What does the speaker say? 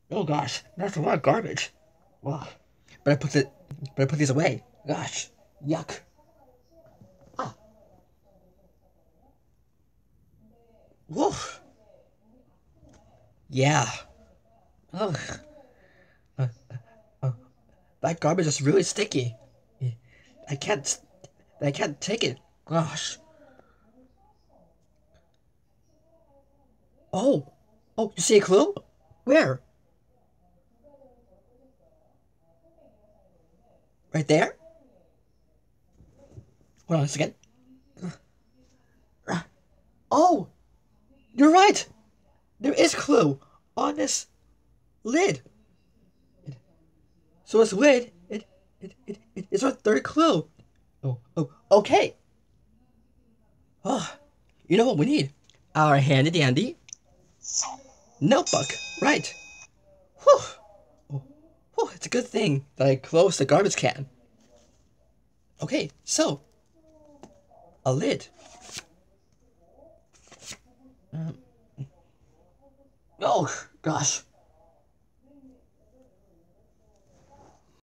Oh gosh, that's a lot of garbage. Wow. But I put these away. Gosh, yuck. Ah, whoa. Yeah. Ugh. Uh, uh, that garbage is really sticky. I can't. I can't take it. Gosh. Oh. Oh, you see a clue? Where? Right there? Hold on a second. Oh, you're right. There is a clue on this lid. So this lid, it's our third clue. Oh, okay. Oh, you know what we need? Our handy dandy notebook. Right. Whew. Oh, whew, it's a good thing that I closed the garbage can. Okay, so a lid. Um, oh gosh.